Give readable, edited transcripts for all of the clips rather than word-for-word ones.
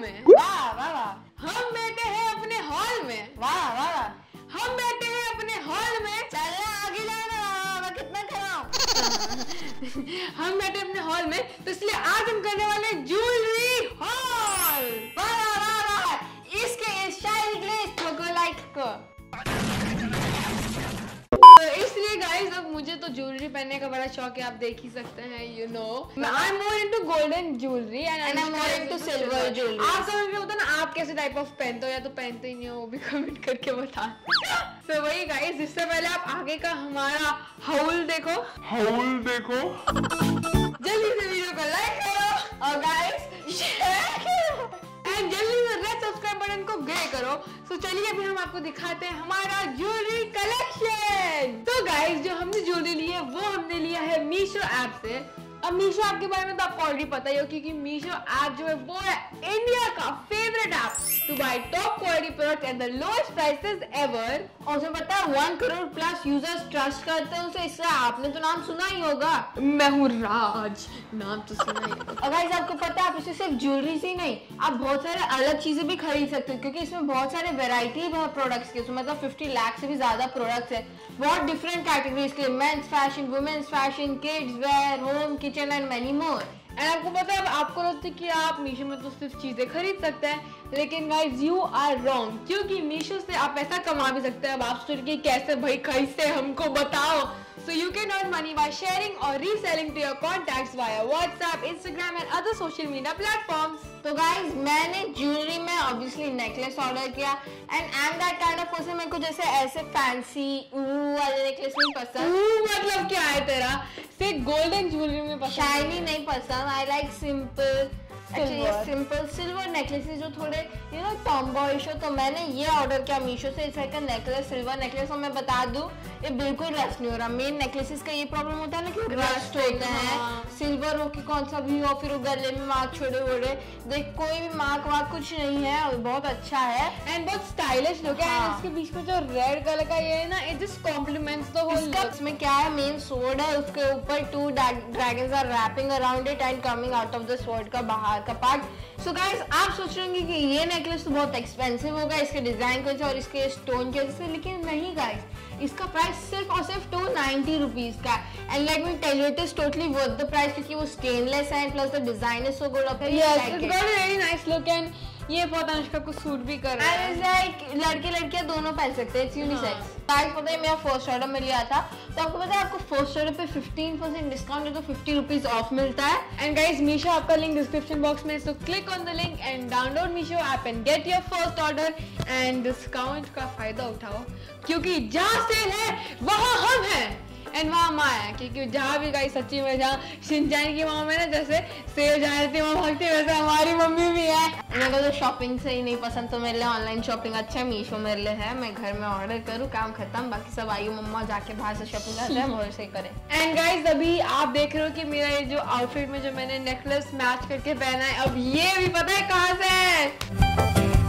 में। वाह वाह वाह। हम बैठे हैं अपने हॉल में। वाह वाह। हम बैठे हैं अपने हॉल में। चलना आगे जाना, मैं कितना कराऊं। हम बैठे अपने हॉल में, तो इसलिए आज हम करने वाले ज्वेलरी हॉल। वाह वाह वाह। इसके स्टाइल के लिए इसको लाइक को। तो इसलिए गाइस अब मुझे तो ज्वेलरी पहनने का बड़ा शौक है, आप देख ही सकते हैं, you know I am more into golden jewellery and I am more into silver jewellery. आप समझ में होता है ना, आप कैसे टाइप ऑफ पहनते हो या तो पहनते ही नहीं हो, वो भी कमेंट करके बता। तो वही गाइस, इससे पहले आप आगे का हमारा हाउल देखो, जल्दी से वीडियो को लाइक करो और गाइस शेयर करो एंड जल्दी से रेड सब्सक्राइब बटन को ग्रे करो। तो चलिए अभी हम आपको दिखाते हैं हमारा ज्वेलरी कलेक्शन। तो गाइस, जो हमने ज्वेलरी ली है वो हमने लिया है मीशो ऐप से। अब मीशो ऐप के बारे में तो आपको ऑलरेडी पता ही हो, क्योंकि मीशो ऐप जो है वो है इंडिया का favourite app to buy top quality product at the lowest prices ever. और उसे पता है 1 करोड़ प्लस यूजर्स ट्रस्ट करते हैं उसे, इसलिए आपने तो नाम सुना ही होगा। मैं हूँ राज, नाम तो सुना ही होगा। और गाइस आपको पता है, आप इसे सिर्फ ज्वेलरी ही नहीं, आप बहुत सारे अलग चीजें भी खरीद सकते हो, क्योंकि इसमें बहुत सारे वेराइटी है प्रोडक्ट्स के। इसमें मतलब 50 लाख से भी ज्यादा प्रोडक्ट्स है, बहुत डिफरेंट कैटेगरीज के, men's fashion, women's fashion, kids wear, home kitchen and many more. And आपको पता है, आपको लगता है कि आप मीशो में तो सिर्फ चीजें खरीद सकते हैं, लेकिन गाइस यू आर रॉन्ग, क्योंकि मीशो से आप पैसा कमा भी सकते हैं। अब आप सोच के कैसे भाई, कैसे हमको बताओ। So you can earn money by sharing or reselling to your contacts via WhatsApp, Instagram and other social media platforms. तो गाइस मैंने ज्वेलरी में ऑब्वियसली नेकलेस ऑर्डर किया and I am that kind of person, मेरे को जैसे ऐसे fancy वाले necklace नहीं पसंद। मतलब क्या है तेरा, सिर्फ गोल्डन ज्वेलरी में पसंद, शाइनी नहीं पसंद। I like simple, simple silver necklaces जो थोड़े यू नो टॉमबॉयिश हो। तो मैंने ये ऑर्डर किया मीशो से, इस का नेकलेस, सिल्वर नेकलेस। और मैं बता दूं, ये बिल्कुल रस्ट नहीं हो रहा। मेन नेकलेसेस का ये प्रॉब्लम होता है ना कि रस्ट होते हैं। सिल्वर हो कि कौन सा भी हो, फिर वो गले में मार्क छोड़े वोड़े, देख कोई भी मार्क वार्क कुछ नहीं है, और बहुत अच्छा है एंड बहुत स्टाइलिश लुक है। एंड इसके बीच में जो रेड कलर का ये है ना, it just compliments the whole look. इसमें क्या है, मेन स्वॉर्ड है, उसके ऊपर 2 dragons are wrapping around it and coming out of the sword का बाहर का पार्ट। सो गाइस, आप सोच रहे होंगे कि ये नेकलेस तो बहुत एक्सपेंसिव होगा इसके डिजाइन की वजह से और इसके स्टोन की वजह से, लेकिन नहीं गाइस, इसका प्राइस सिर्फ और सिर्फ 290 रुपीज का। And let me tell you, it is totally worth the price, क्योंकि वो स्टेनलेस है plus the design is so good. Yes, it's got a very nice look and ये बहुत अनुष्का को सूट भी कर रहा है। लाइक लड़के लड़कियां दोनों पहन सकते हैं, इट्स यूनिसेक्स। गाइस पता है, मेरा फर्स्ट ऑर्डर में लिया था, तो आपको पता है आपको फर्स्ट ऑर्डर पे 15% डिस्काउंट है, तो 50 रुपीज ऑफ मिलता है। एंड गाइस, मीशो आपका लिंक डिस्क्रिप्शन बॉक्स में, so click on the link and download Meesho app and get your first order and discount का फायदा उठाओ, क्योंकि जहाँ सेल है वहाँ हम हैं एंड वहाँ माँ है। क्योंकि जहाँ भी गाइस सच्ची में, जहाँ शिनचैन की माँ में ना जैसे सेल जहाँ रहती है वहाँ भागती है, वैसे हमारी मम्मी भी है। मेरे को तो शॉपिंग से ही नहीं पसंद, तो मेरे लिए ऑनलाइन शॉपिंग अच्छा है। मीशो मेरे लिए है, मैं घर में ऑर्डर करूँ, काम खत्म, बाकी सब आइयो मम्मा जाके बाहर से शॉपिंग करते हैं, वो से करें। एंड गाइस, अभी आप देख रहे हो कि मेरा ये जो आउटफिट में जो मैंने नेकलेस मैच करके पहना है, अब ये भी पता है कहाँ से है।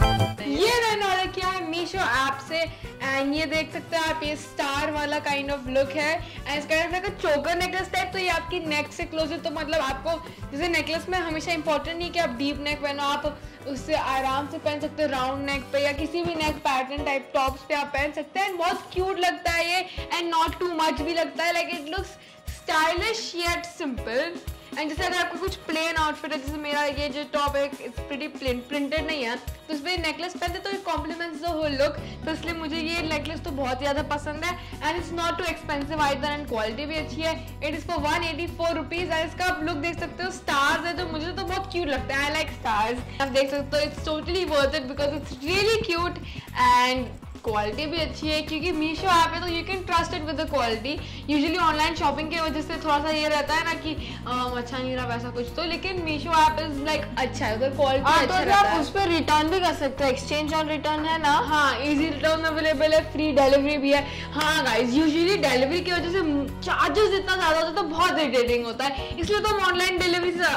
ये मैंने ऑर्डर किया है मीशो ऐप से एंड ये देख सकते हैं आप, ये स्टार वाला काइंड ऑफ लुक है एंड इसका का चोकर नेकलेस टाइप। तो ये आपकी नेक से क्लोज है, तो मतलब आपको जैसे नेकलेस में हमेशा इंपॉर्टेंट नहीं कि आप डीप नेक पहनो, आप उससे आराम से पहन सकते हो राउंड नेक पे या किसी भी नेक पैटर्न टाइप टॉप्स पे आप पहन सकते हैं। एंड बहुत क्यूट लगता है ये एंड नॉट टू मच भी लगता है, like it looks stylish yet simple. And जैसे अगर आपको कुछ प्लेन आउटफिट है, जैसे मेरा ये जो टॉप है इट्स प्रीटी प्लेन, प्रिंटेड नहीं है, तो इस पर नेकलेस पहनते तो ये कॉम्प्लीमेंट्स द होल लुक। तो इसलिए मुझे ये नेकलेस तो बहुत ज़्यादा पसंद है and it's not too expensive either and quality भी अच्छी है। It is for 184 rupees and इसका आप लुक देख सकते हो, स्टार्स है तो मुझे तो बहुत क्यूट लगता है, आई लाइक स्टार्स। आप देख सकते हो, it's totally worth it because it's really cute and quality भी अच्छी है, क्योंकि मीशो ऐप है तो you can trust it with the quality. Usually online shopping की वजह से थोड़ा सा ये रहता है ना कि अच्छा नहीं रहा वैसा कुछ, तो लेकिन मीशो ऐप इज लाइक अच्छा है, उधर क्वालिटी अच्छा रहता है। आप उस पर रिटर्न भी कर सकते हो, एक्सचेंज ऑन रिटर्न है ना। हाँ, इजी रिटर्न अवेलेबल है, फ्री डिलीवरी भी है। हाँ गाइस, यूजुअली डिलीवरी की वजह से चार्जेस इतना ज्यादा होता है तो बहुत इरिटेटिंग होता है, इसलिए तो हम ऑनलाइन डिलीवरी से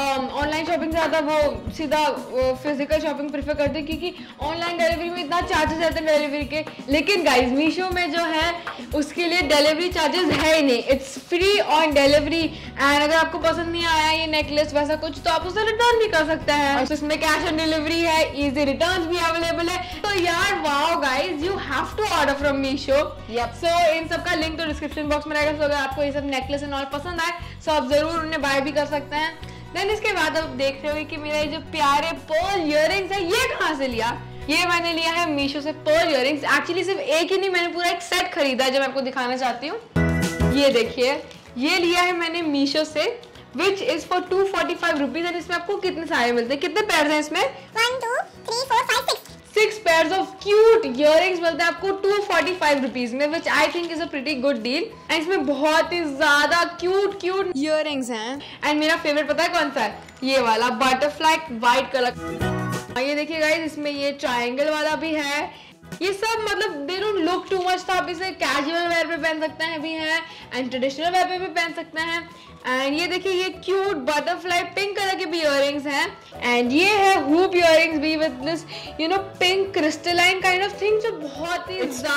ऑनलाइन शॉपिंग से ज्यादा वो सीधा फिजिकल शॉपिंग प्रेफर करते हैं, क्योंकि ऑनलाइन डिलीवरी में इतना चार्जेस जाते हैं डिलीवरी के, लेकिन गाइज मीशो में जो है उसके लिए डिलीवरी चार्जेस है ही नहीं, it's free on delivery. And अगर आपको पसंद नहीं आया ये नेकलेस वैसा कुछ तो आप उसे रिटर्न भी कर सकते हैं, तो इसमें कैश ऑन डिलीवरी है, इजी रिटर्न भी अवेलेबल है। तो यार wow guys, you have to order from Meesho. So इन सब का लिंक तो डिस्क्रिप्शन बॉक्स में रहेगा, सो अगर आपको ये सब नेकलेस एंड ऑल पसंद आए तो आप जरूर उन्हें बाय भी कर सकते हैं। देन इसके बाद आप देख रहे हो कि मेरा ये जो प्यारे पर्ल इयररिंग्स है ये कहाँ से लिया। ये मैंने लिया है मीशो से पर्ल इयररिंग्स। एक्चुअली सिर्फ एक ही नहीं, मैंने पूरा एक सेट खरीदा है जो मैं आपको दिखाना चाहती हूँ। ये देखिए, ये लिया है मैंने मीशो से, which is for 245 rupees. And इसमें आपको कितने सारे मिलते हैं, कितने पेयर हैं इसमें? 1 2 3 4 5 6 पेयर्स ऑफ क्यूट इयररिंग्स मिलते हैं आपको 245 रुपीज में, which I think is a pretty good deal. And इसमें बहुत ही ज्यादा क्यूट इयररिंग्स हैं। एंड मेरा फेवरेट पता है कौन सा है? ये वाला बटरफ्लाई व्हाइट कलर। ये देखिए गाइस, इसमें ये ट्रायंगल वाला भी है। ये सब मतलब they don't look too much, तो आप इसे कैजुअल वेयर पे पहन सकते हैं भी है एंड ट्रेडिशनल वेयर पे भी पहन सकते हैं। एंड ये देखिए, ये क्यूट बटरफ्लाई पिंक कलर के भी इयररिंग्स हैं। एंड ये है हुप इयररिंग्स भी with this you know pink crystalline kind of thing, जो बहुत ही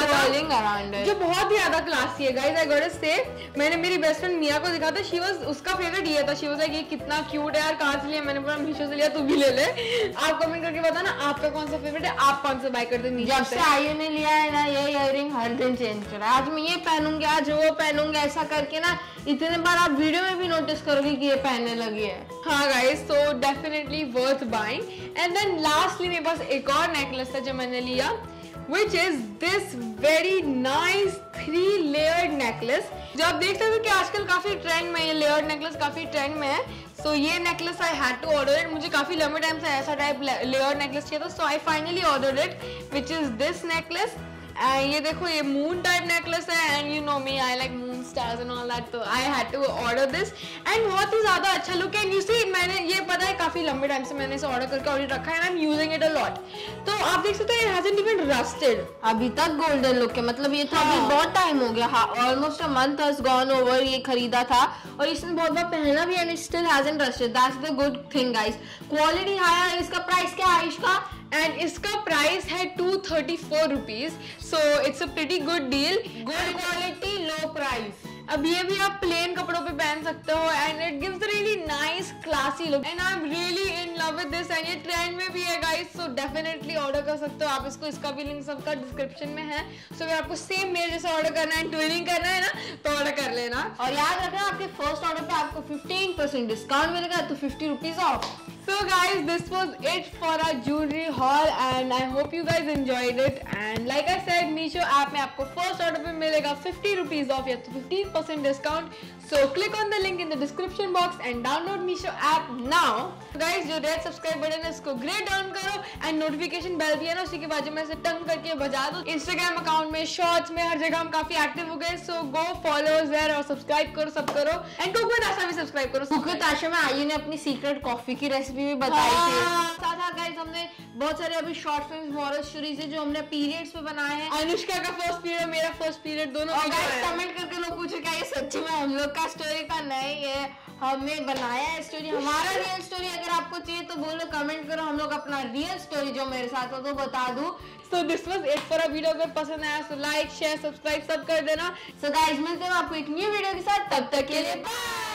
ज्यादा जो बहुत ही ज्यादा क्लासी है गाइस। आई गॉट टू से, मैंने मेरी बेस्ट फ्रेंड मिया को दिखा था, शी वाज उसका फेवरेट ये था। शी वाज लाइक ये कितना क्यूट है यार, कहां से लिया? मैंने बोला मीशो से लिया, तू भी ले ले। आप कमेंट करके बताना आपका कौन सा फेवरेट है, आप कौन सा बाय करते हैं मीशो से। आयु ने लिया है ना ये इयररिंग, हर दिन चेंज करा, आज मैं ये पहनूंगी, आज वो पहनूंगी, ऐसा करके ना इतने बार आप वीडियो में भी नोटिस करोगे कि ये पहनने लगी है। हाँ guys, so definitely worth buying. And then lastly मेरे पास एक और नेकलेस है जो मैंने लिया, which is this very nice 3 layered necklace। जो आप देख सकते हो कि आजकल काफी ट्रेंड में ये लेयर्ड नेकलेस काफी ट्रेंड में है। सो ये necklace I had to order it, मुझे काफी लंबे टाइम से ऐसा टाइप लेयर्ड नेकलेस चाहिए था, so I finally ordered it, which is this necklace। ये देखो, ये मून टाइप नेकलेस है and you know me, I like moon stars and all that, तो I had to order this. And बहुत ही ज्यादा अच्छा लुक है। एंड यू सी, मैंने ये पता है काफी लंबे टाइम से मैंने इसे ऑर्डर करके ऑलरेडी रखा है and I am using it a lot. तो आप देख सकते हैं, इट हैजंट इवन रस्टेड, अभी तक गोल्डन लुक है। मतलब ये तो अभी बहुत टाइम हो गया, हाँ almost a month has gone over, ये खरीदा था और इसने बहुत बार पहना भी and it still hasn't rusted, that's the good thing guys. Quality high है। इसका प्राइस क्या है इसका? एंड इसका प्राइस है 234 rupees, so it's a pretty good deal, good quality low price. अब ये भी आप प्लेन कपड़ों पे पहन सकते हो and it gives a really nice classy look and I am really in love with this. And ये ट्रेंड में भी है गाइस, सो डेफिनेटली ऑर्डर कर सकते हो आप इसको। इसका भी लिंक सबका डिस्क्रिप्शन में है, सो अगर आपको सेम मेरे जैसे ऑर्डर करना है, ट्विनिंग करना है ना, तो ऑर्डर कर लेना। और याद रखना, आपके फर्स्ट ऑर्डर पे आपको 15% डिस्काउंट मिलेगा, तो 50 rupees off. So guys, this was it for our jewelry haul and I hope you guys enjoyed it. And like I said, Meesho app में आपको first order पे मिलेगा 50 rupees off या तो 15% discount. So click on the link in the description box and download Meesho app now. Guys, जो red subscribe button है इसको grey down करो and notification bell भी है ना, उसी के बाजू में से टंग करके बजा दो। Instagram अकाउंट में, शॉर्ट्स में, हर जगह हम काफी एक्टिव हो गए, so go follow there और सब्सक्राइब करो, सब करो। And कुक विद आशा भी सब्सक्राइब करो। कुक विद आशा में आयु ने अपनी सीक्रेट कॉफी की रेसिपी भी बताई थी। साथ साथ गाइस हमने बहुत सारे अभी शॉर्ट फिल्म्स, मॉरल स्टोरीज है जो हमने पीरियड्स पे बनाए हैं। अनुष्का का फर्स्ट पीरियड, मेरा फर्स्ट पीरियड, दोनों। और गाइस कमेंट करके लोग पूछे क्या ये सच्ची में हम लोग का स्टोरी का? नहीं, ये हमने बनाया है स्टोरी, हमारा रियल स्टोरी। अगर आपको चाहिए तो बोलो, कमेंट करो, हम लोग अपना रियल स्टोरी जो मेरे साथ हो तो बता दूं। So this was it for a video. अगर पसंद आया तो लाइक, शेयर, सब्सक्राइब सब कर देना। So guys, मिलते हैं आपको एक न्यू वीडियो के साथ, तब तक के लिए बाय।